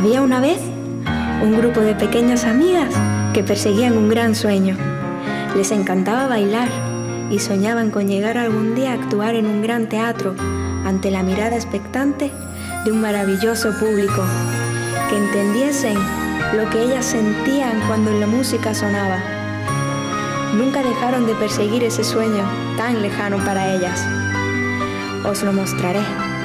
Había una vez un grupo de pequeñas amigas que perseguían un gran sueño. Les encantaba bailar y soñaban con llegar algún día a actuar en un gran teatro ante la mirada expectante de un maravilloso público, que entendiesen lo que ellas sentían cuando la música sonaba. Nunca dejaron de perseguir ese sueño tan lejano para ellas. Os lo mostraré.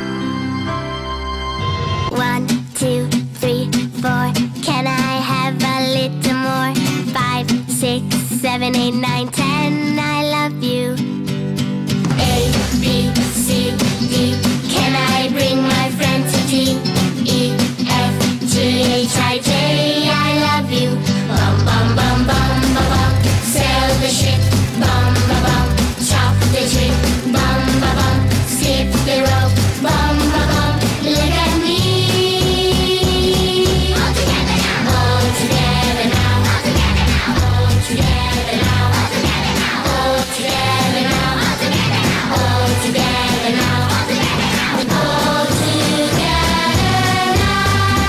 1, 2, 3, 4. Can I have a little more? 5, 6, 7, 8, 9, 10. I love you. A, B, C, D. Can I bring my friend to D? E, F, G, H, I, J. I love you. Bum, bum, bum, bum, bum, bum. Sail the ship. Bum, bum, bum. Chop the tree. Bum, bum, bum. Skip the rope. Bum, bum, bum. Look at me. All together now. All together now. All together now. All together now. All together now. All together now. All together now. All together now. All together now. All together now.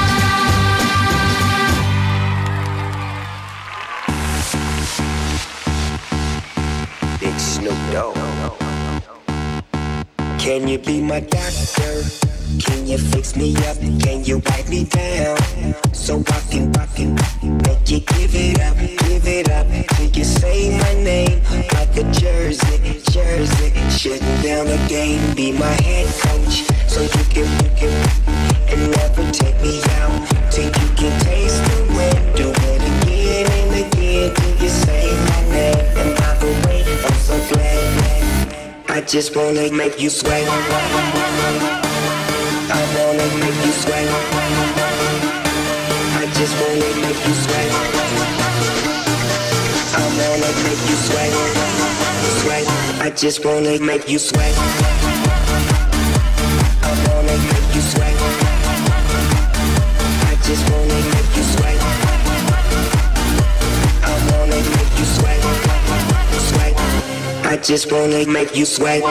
Big Snoop Dogg. Can you be my doctor? Can you fix me up? Can you wipe me down? So I can make you give it up till you say my name like a jersey. Shutting down the game, be my head coach, so you can and never take me out till you can taste the wind. Do it again and again till you say my name. And by the way, I'm so glad. I just wanna make you sweat. I wanna make you sweat. I just wanna make you sweat. I wanna make you sweat. Sweat. I just wanna make you sweat. I wanna make you sweat. I just wanna make you sweat. I wanna make you sweat. Sweat. I just wanna make you sweat.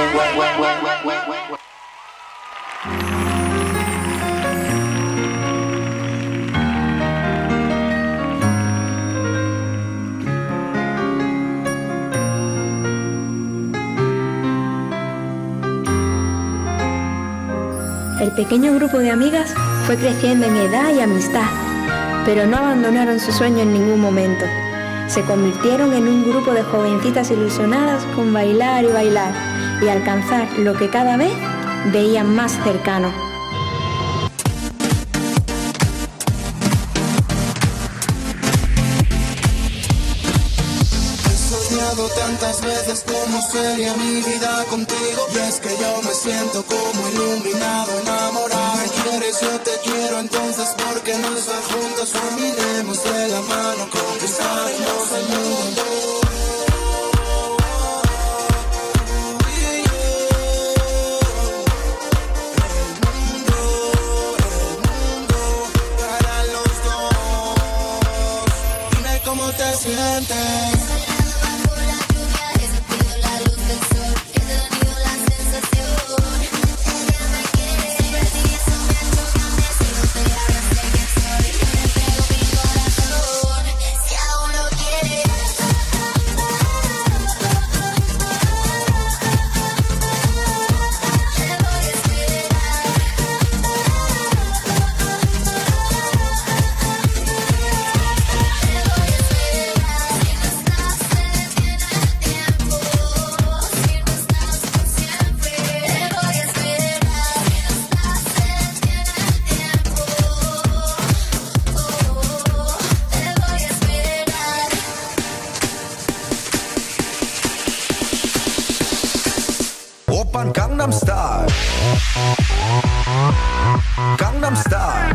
El pequeño grupo de amigas fue creciendo en edad y amistad, pero no abandonaron su sueño en ningún momento. Se convirtieron en un grupo de jovencitas ilusionadas con bailar y alcanzar lo que cada vez veían más cercano. Tantas veces como sería mi vida contigo, y es que yo me siento como iluminado, enamorado. Me quieres, yo te quiero, entonces ¿por qué no estar juntos? Caminemos de la mano, conquistaremos el mundo. Para los dos. Dime cómo te sientes. Gangnam Style. Gangnam Style.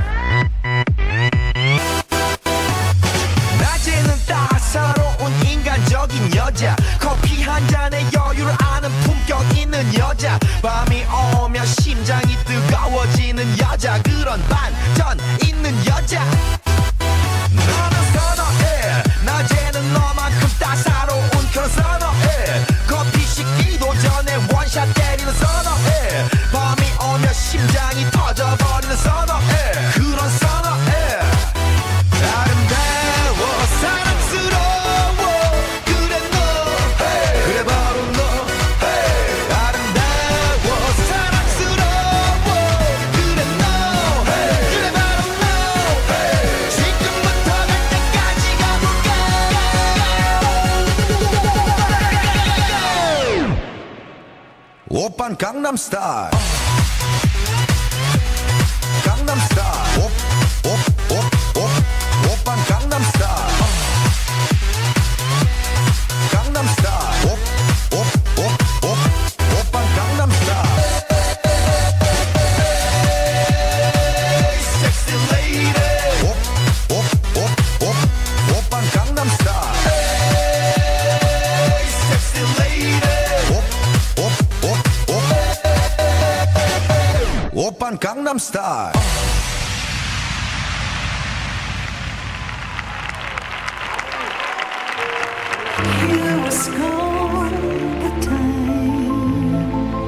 낮에는 따사로운 인간적인 여자, 커피 한 잔에 여유를 아는 품격 있는 여자, 밤이 오면 심장이 뜨거워지는 여자, 그런 반전 있는 여자. 너는 선어해, 낮에는 너만큼 따사로운 그런 선어해, 커피 식기도 전에 원샷 때리는 선어해, 밤이 오면 심장이 터져버리는 선어해, 그런 선어해. 오빤 강남스타일 강남스타일 오빤 강남스타일 강남스타일 오빤 강남스타일 Sexy lady 오빤 강남스타일 Sexy lady 오빤 강남스타일 Here was gone the time.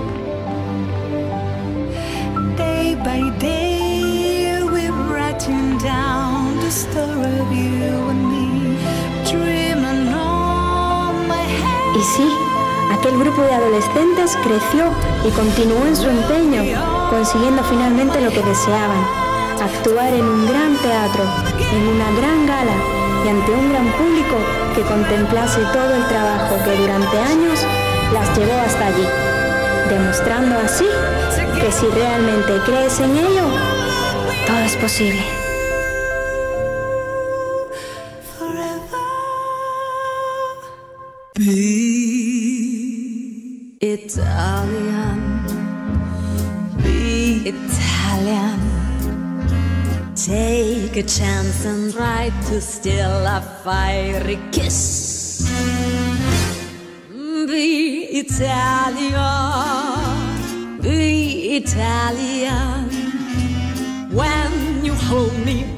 Day by day we're writing down the story of you and me, dreaming on my head. Y sí, aquel grupo de adolescentes creció y continuó en su empeño, consiguiendo finalmente lo que deseaban: actuar en un gran teatro, en una gran gala y ante un gran público que contemplase todo el trabajo que durante años las llevó hasta allí, demostrando así que si realmente crees en ello, todo es posible. Be Italian, be Italian. Take a chance and try to steal a fiery kiss. Be Italian, be Italian. When you hold me